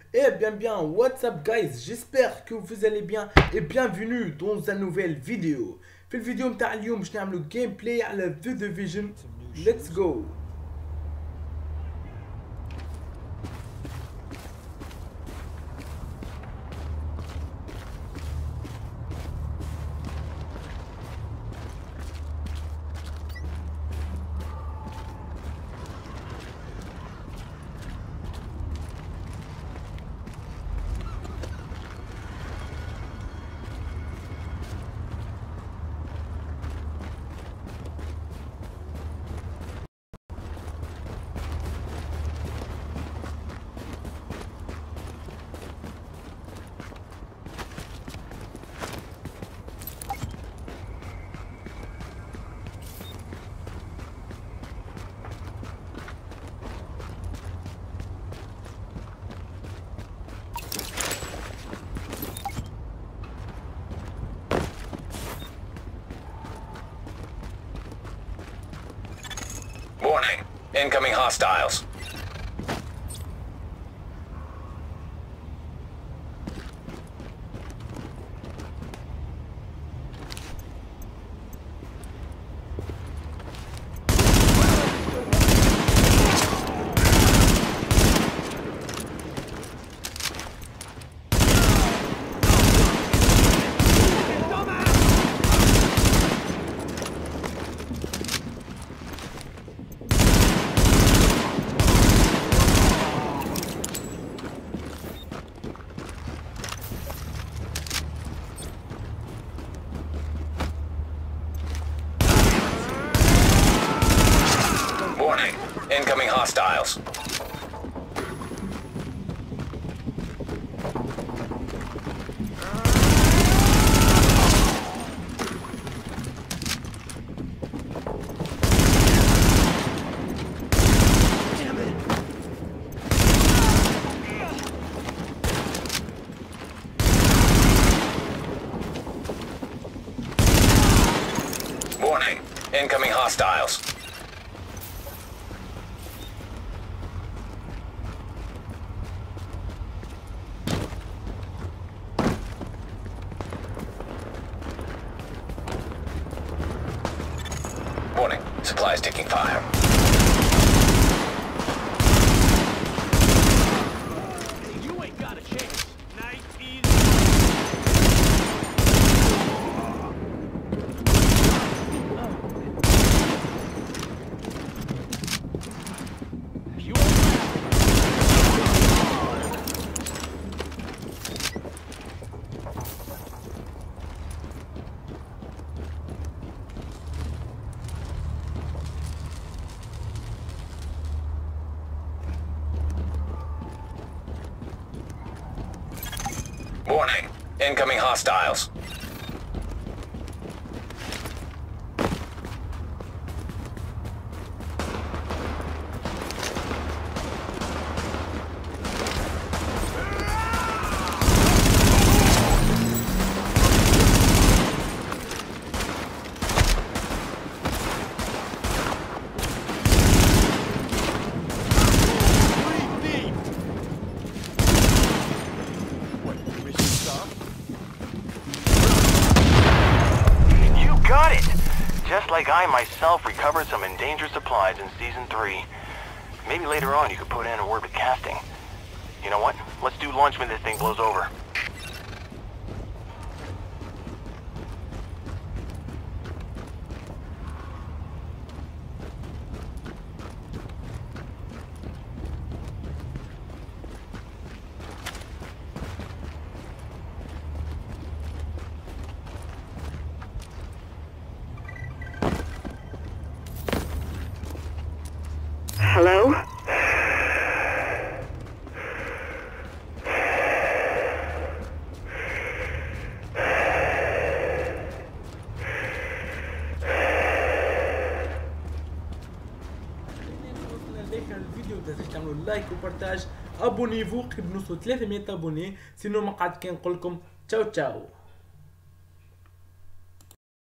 Eh bien, what's up guys, j'espère que vous allez bien et bienvenue dans une nouvelle vidéo. في الفيديو متاع اليوم باش نعملو جيم بلاي على The Division. Let's go. Warning. Incoming hostiles. Warning. Incoming hostiles. Warning. Incoming hostiles. Warning. Supplies taking fire. You ain't got a chance. Nice, easy. You Warning. Incoming hostiles. Got it! Just like I myself recovered some endangered supplies in Season 3. Maybe later on you could put in a word with casting. You know what? Let's do lunch when this thing blows over. Hello? الفيديو متنساوش تعملوا لايك وبارتاج. ابونيفو قبل نوصلوا 300 ابوني، سينو ما قعدت كي نقول لكم تشاو تشاو.